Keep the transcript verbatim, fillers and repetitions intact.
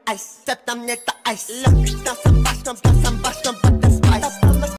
ice, step tam nie ta ice. Look, to some